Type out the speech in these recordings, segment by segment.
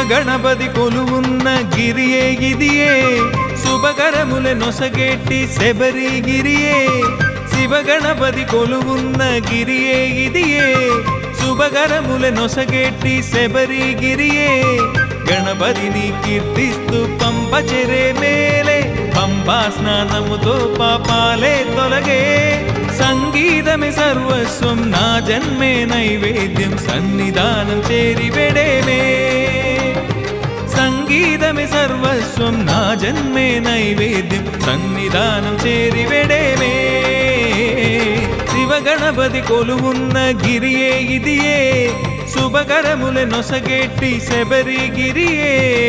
శివగణపతి కొలువున్న గిరియే ఇదియే శుభకరముల నొసగేటి శబరిగిరియే శివగణపతి కొలువున్న గిరియే ఇదియే శుభకరముల నొసగేటి శబరిగిరియే గణపతిని కీర్తిస్తూ పంప చెరే మేలే పంపా స్నానముతో పాపాలే తొలగే సంగీతమే సర్వస్వం నా జన్మే నైవేద్యం సన్నిధానం చేరి వెడేమే సంగీతమే సర్వస్వం నా జన్మే నైవేద్యం సన్నిధానం చేరి వెడేమే శివగణపతి కొలువున్న గిరియే ఇదియే శుభకరముల నొసగేటి శబరిగిరియే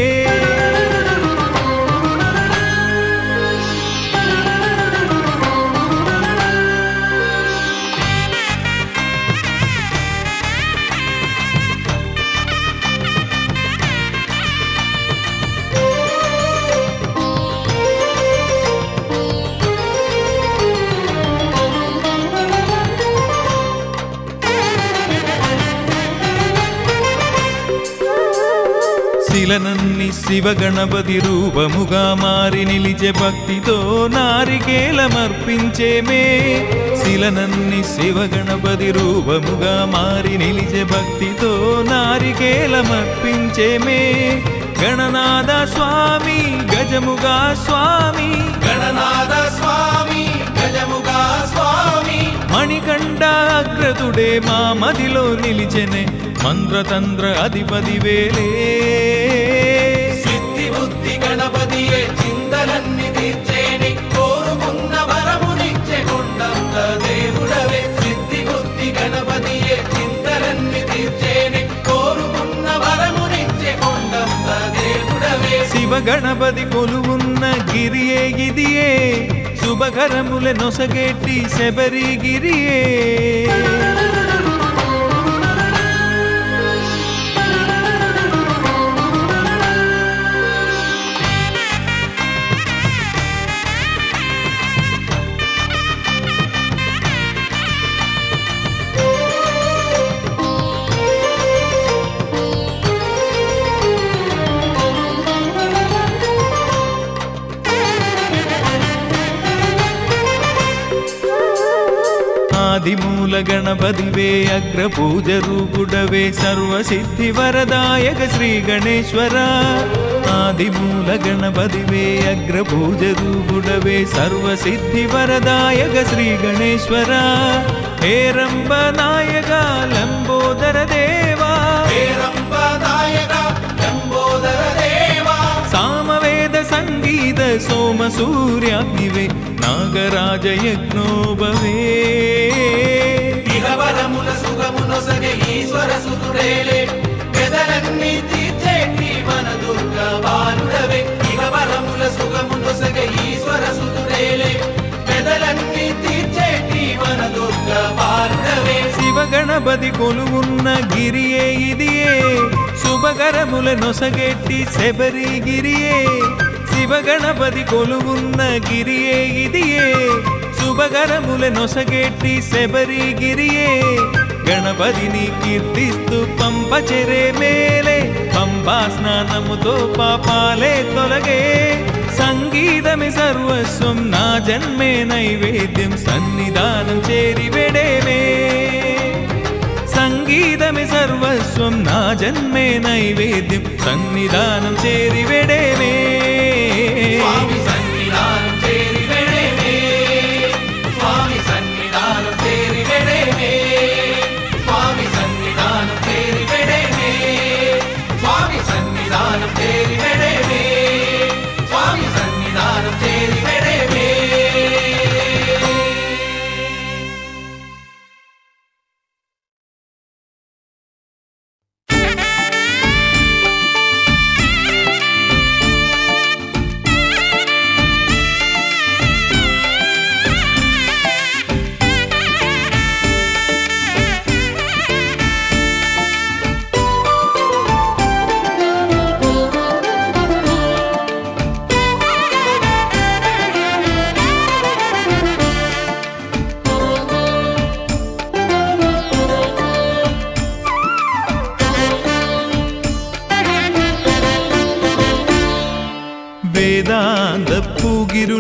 శిలనన్ని శివగణపతి రూపముగా మారి నిలిచే భక్తితో నారికేలమర్పించేమే శిలనన్ని శివగణపతి రూపముగా మారి నిలిచే భక్తితో నారికేలమర్పించేమే గణనాద స్వామి గజముగా స్వామి గణనాద స్వామి గజముగా స్వామి మణికంఠ అగ్రతుడే మా మదిలో నిలిచెనే మంత్రతంత్ర అధిపతి వేలే సిద్ధి బుద్ధి గణపతియే చింతలన్నీ తీర్చేని కోరుకున్న వరమునిచ్చే కొండంత దేవుడవే సిద్ధి బుద్ధి గణపతియే చింతలన్నీ తీర్చేని కోరుకున్న వరమునిచ్చే కొండంత దేవుడవే శివగణపతి కొలువున్న గిరియే ఇదియే శుభకరముల నొసగేటి శబరిగిరియే ఆదిమూల గణపతివే అగ్ర పూజ రూపుడవే సర్వసిద్ధి వరదాయక శ్రీ గణేశ్వర ఆదిమూల గణపతివే అగ్ర పూజ రూపుడవే సర్వసిద్ధి వరదాయక శ్రీ గణేశ్వర హేరంబ నాయక లంబోదర దేవా హేరంబ నాయక లంబోదర దేవా సామవేద సంగీత సోమ సూర్యాగ్నివే నాగరాజ యజ్ఞోభవే ఇహవరముల సుగమునొసగే ఈశ్వర సుతుడేలే పెదలన్నీ తీర్చేటి మన దుర్గ బాలుడవే ఇహవరముల సుగమునొసగే ఈశ్వర సుతుడేలే పెదలన్నీ తీర్చేటి మన దుర్గ బాలుడవే శివగణపతి కొలువున్న గిరియే ఇదియే శుభకరముల నొసగేటి శబరిగిరియే శివగణపతి కొలువున్న గిరియే ఇదియే శుభకరముల నొసగేటి శబరిగిరియే గణపతిని కీర్తిస్తూ పంప చెరే మేలే పంపా స్నానముతో పాపాలే తొలగే సంగీతమే సర్వస్వం నా జన్మే నైవేద్యం సన్నిధానం చేరి వెడేమే సంగీతమే సర్వస్వం నా జన్మే నైవేద్యం సన్నిధానం చేరి వెడేమే స్వామి సన్నిధానం చేరి వెడేమే స్వామి సన్నిధానం చేరి వెడేమే స్వామి సన్నిధానం చేరి వెడేమే స్వామి సన్నిధానం చేరి వెడేమే స్వామి సన్నిధానం చేరి వెడేమే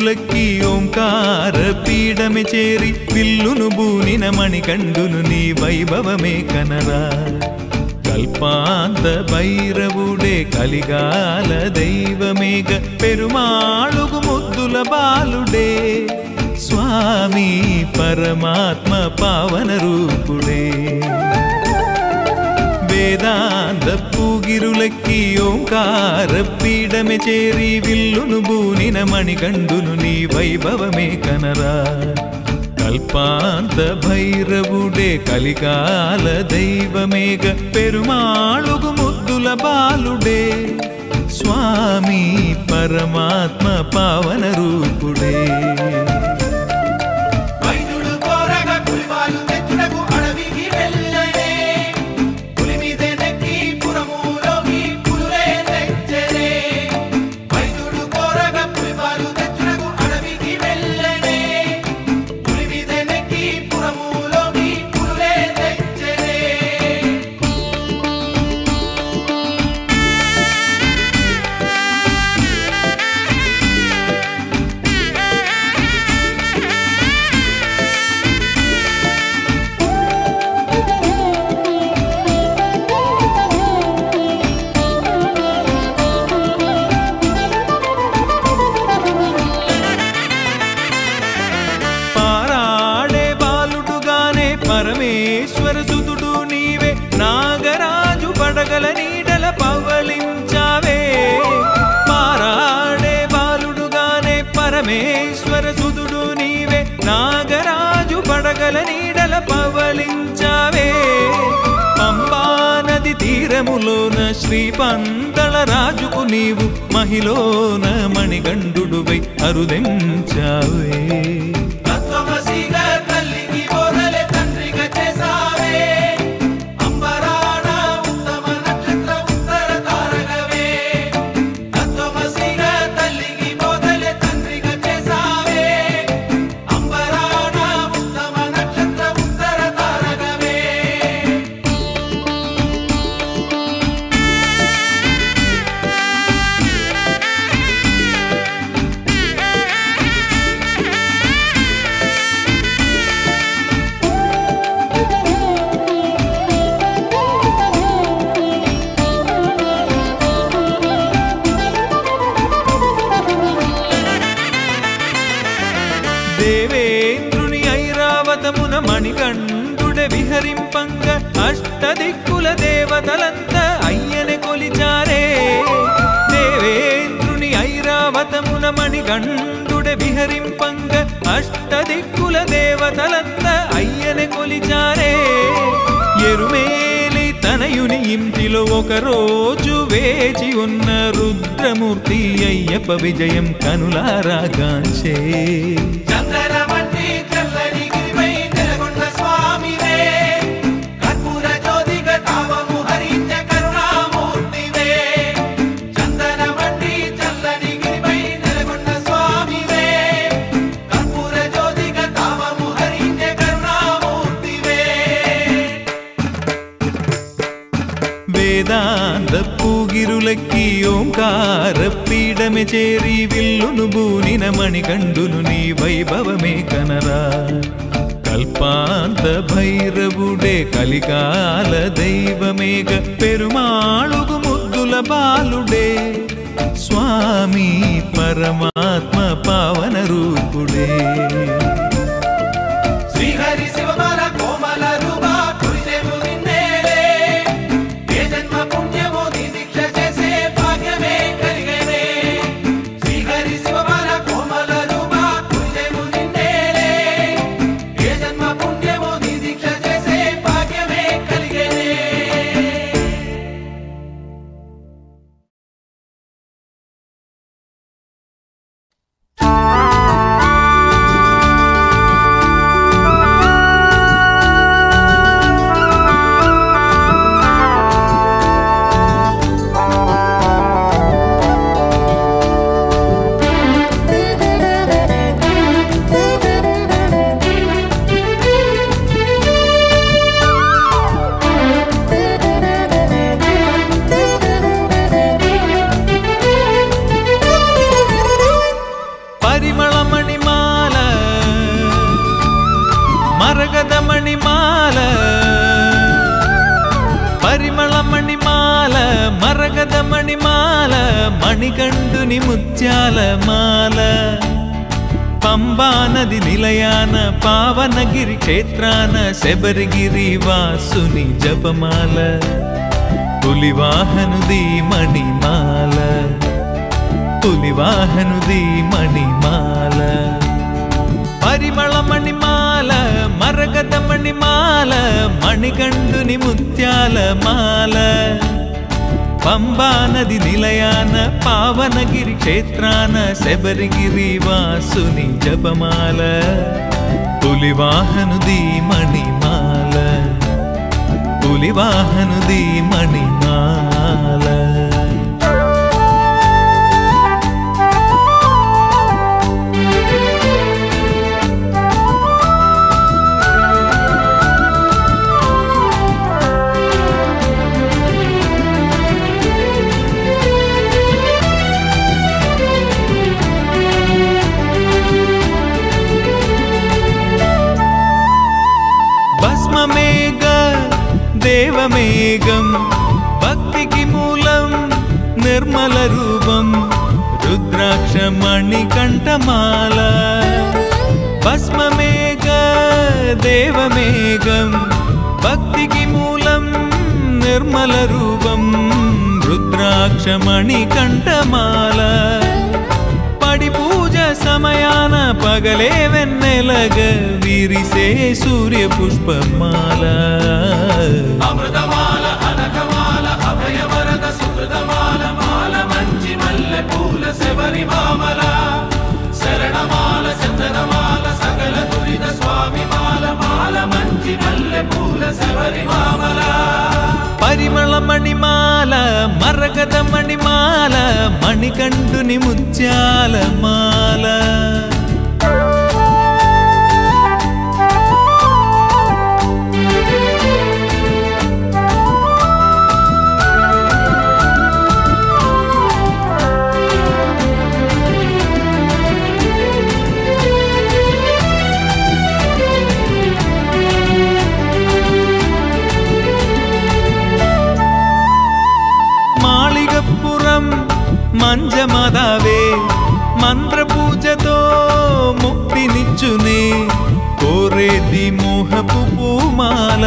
పూగిరులెక్కి ఓంకార పీడమె చేరి విల్లును బూనిన మణికండును నీ వైభవమే కనరా కల్పాంత భైరవుడే కలిగాల దైవమేగ పెరుమాళుగు ముద్దుల బాలుడే స్వామి పరమాత్మ పావన రూపుడే వేదాంత పూగిరులెక్కి ఓంకార పీడమె చేరి విల్లును బూనిన మణికండును నీ వైభవమే కనరా కల్పాంత భైరవుడే కలికాల దైవమేగ పెరుమాళుగు ముద్దుల బాలుడే స్వామి పరమాత్మ పావన రూపుడే పరమేశ్వర సుతుడు నీవే నాగరాజు పడగల నీడల పవలించావే పారాడే బాలుడుగానే పరమేశ్వర సుతుడు నీవే నాగరాజు పడగల నీడల పవలించావే పంబా నది తీరములోన శ్రీపందళ రాజుకు నీవు మహిళన మణిగండుడువై అరుదెంచావే దేవేంద్రుని ఐరావతమున మణికంఠుడే విహరింపంగ అష్టదిక్కుల దేవతలంతా అయ్యనే కొలిచారే దేవేంద్రుని ఐరావతమున మణికంఠుడే విహరింపంగ అష్టదిక్కుల దేవతలంతా అయ్యనే కొలిచారే ఎరుమేలి తనయుని ఇంటిలో ఒకరోజు వేచి ఉన్న రుద్రమూర్తి అయ్యప్ప విజయం కనులారా గాంచే వేదాంత పూగిరులెక్కి ఓంకార పీడమె చేరి విల్లును బూనిన మణికండును నీ వైభవమే కనరా కల్పాంత భైరవుడే కలికాల దైవమేగ పెరుమాళుగు ముద్దుల బాలుడే స్వామి పరమాత్మ పావన రూపుడే శ్రీహరి శివబాల కోమల రూపా కురిసేము నిన్నేలే ఏ జన్మ పుణ్యమో నీ దీక్ష చేసే భాగ్యమే కలిగేనే శ్రీహరి శివబాల కోమల రూపా కురిసేము నిన్నేలే ఏ జన్మ పుణ్యమో నీ దీక్ష చేసే భాగ్యమే కలిగేనే మరగద మణిమాల పరిమళ మణిమాల మరగద మణిమాల మణికంఠుని ముత్యాల మాల పంబా నది నిలయాన పావనగిరి క్షేత్రాన శబరిగిరి వాసుని జపమాల పులివాహనుది మణిమాల పులివాహనుది మణిమాల పరిమళ మణిమాల మరగద మణిమాల మణికంఠుని ముత్యాల మాల పంబా నది నిలయాన పావనగిరి క్షేత్రాన శబరిగిరి వాసుని జపమాల పులివాహనుది మణిమాల పులివాహనుది మణిమాల దేవమేఘం భక్తికి మూలం నిర్మల రూపం రుద్రాక్ష మణికంఠమాల భస్మమేఘ దేవమేఘం భక్తికి మూలం నిర్మల రూపం రుద్రాక్ష మణికంఠమాల పడి పూజ సమయాన పగలే వెన్నెలగ విరిసే సూర్య పుష్పమాల అమృతమాల అనకమాల అభయవరద సుకృతమాల మాల మంచి మల్లె పూల శబరి మామల శరణమాల చందనమాల సకల దురిత స్వామి మాల మాల మంచి మల్లె పూల శబరి మామల పరిమళ మణిమాల మరగద మణిమాల మణికంఠుని ముత్యాల మాల మంజమదావే మంత్ర పూజతో ముక్తినిచ్చునే కోరేది మోహపు పూమాల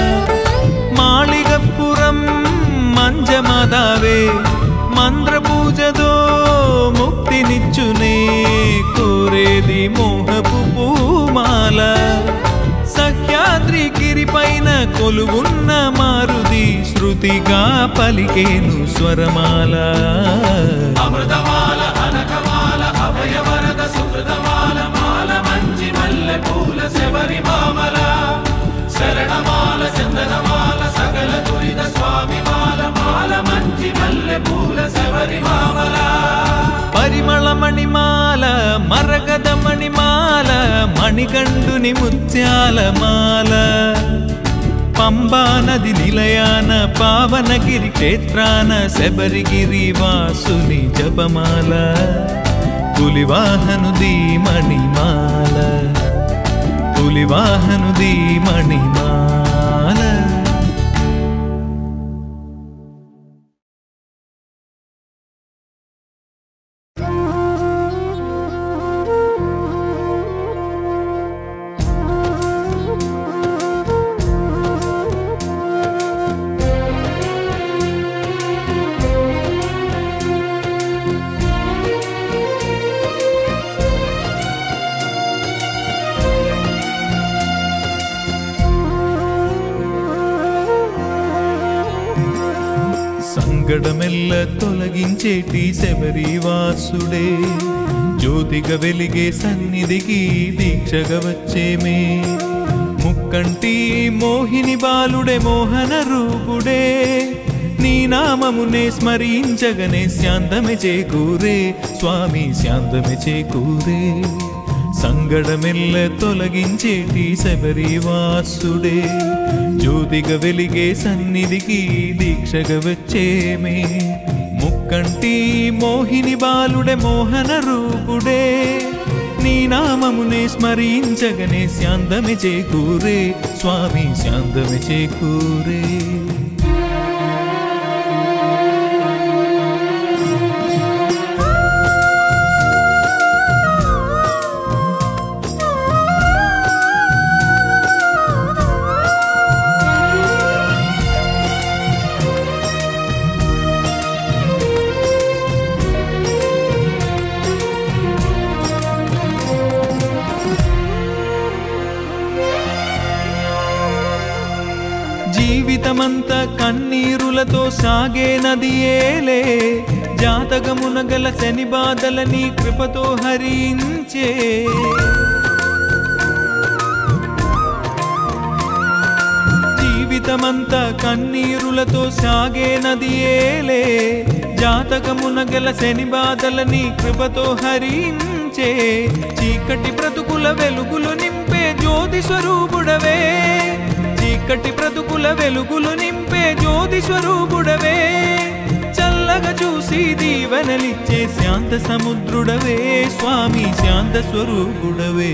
మాళిగపురం మంజమదావే మంత్ర పూజతో ముక్తినిచ్చునే కోరేది మోహపు పూమాల సహ్యాద్రి గిరిపైన కొలువున్న మారుది శృతిగా పలికేను స్వరమాల అమృతమాల అనకమాల అభయవరద సుకృతమాల మాల మంచి మల్లె పూల శబరి మామల శరణమాల చందనమాల సకల దురిత స్వామి మాల మాల మంచి మల్లె పూల శబరి మామల పరిమళ మణిమాల మరగద మణిమాల మణికంఠుని ముత్యాల మాల పంబా నది నిలయాన పావనగిరి క్షేత్రాన శబరిగిరి వాసుని జపమాల పులివాహనుది మణిమాల పులివాహనుది మణిమాల సంగడమెల్ల తొలగించేటి శబరివాసుడే జ్యోతిగా వెలిగే సన్నిధికి దీక్షగా వచ్చేమే ముక్కంటి మోహిని బాలుడే మోహన రూపుడే నీ నామమునే స్మరించగనే శాంతమే చేకూరే స్వామి శాంతమే చేకూరే సంగడమెల్ల తొలగించేటి శబరివాసుడే జ్యోతిగా వెలిగే సన్నిధికి దీక్షగా వచ్చేమే ముక్కంటి మోహిని బాలుడే మోహన రూపుడే నీ నామమునే స్మరించగనే శాంతమే చేకూరే స్వామి శాంతమే చేకూరే జీవితమంతా కన్నీరులతో సాగే నదియేలే జాతకమున గల శని బాధలని కృపతో హరించే జీవితమంతా కన్నీరులతో సాగే నదియేలే జాతకమున గల శని బాధలని కృపతో హరించే చీకటి బ్రతుకుల వెలుగులు నింపే జ్యోతి స్వరూపుడవే చీకటి బ్రతుకుల వెలుగులు నింపే జ్యోతి స్వరూపుడవే చల్లగా చూసి దీవెనలిచ్చే శాంత సముద్రుడవే స్వామి శాంత స్వరూపుడవే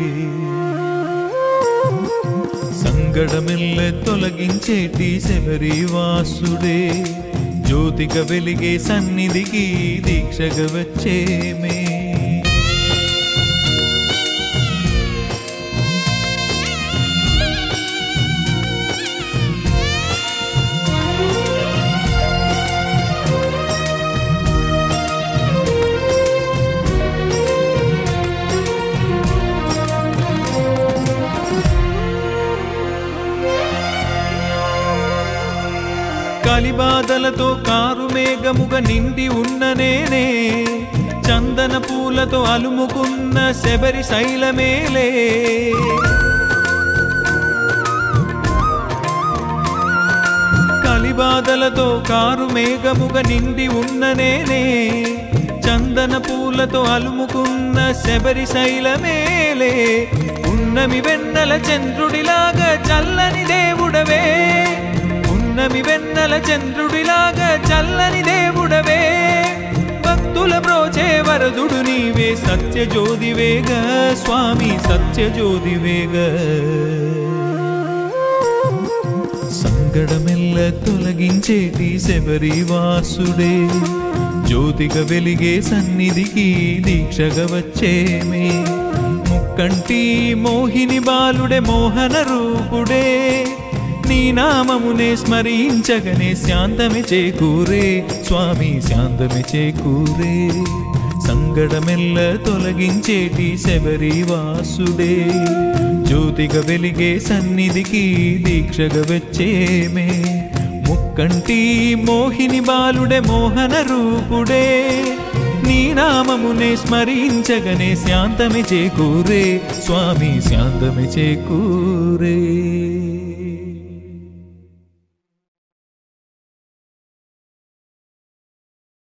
సంగడమెల్ల తొలగించేటి శబరివాసుడే జ్యోతిగా వెలిగే సన్నిధికి దీక్షగా వచ్చేమే కలిబాధలతో కారు మేఘముగా నిండి ఉన్న నేనే చందన పూలతో అలుముకున్న శబరి శైలమేలే కలిబాధలతో కారు మేఘముగా నిండి ఉన్న నేనే చందన పూలతో అలుముకున్న శబరి శైలమేలే ఉన్నమి వెన్నెల చంద్రుడిలాగా చల్లని దేవుడవే ఉన్నమి వెన్నెల చంద్రుడిలాగా చల్లని దేవుడవే భక్తుల బ్రోచే వరదుడు నీవే సత్యజ్యోతివేగా స్వామి సత్యజ్యోతివేగా సంగడమెల్ల తొలగించేటి శబరివాసుడే జ్యోతిగా వెలిగే సన్నిధికి దీక్షగా వచ్చేమే ముక్కంటి మోహిని బాలుడే మోహన రూపుడే నీ నామమునే స్మరించగనే శాంతమే చేకూరే స్వామి శాంతమే చేకూరే సంగడమెల్ల తొలగించేటి శబరివాసుడే జ్యోతిగా వెలిగే సన్నిధికి దీక్షగా వచ్చేమే ముక్కంటి మోహిని బాలుడే మోహన రూపుడే నీ నామమునే స్మరించగనే శాంతమే చేకూరే స్వామి శాంతమే చేకూరే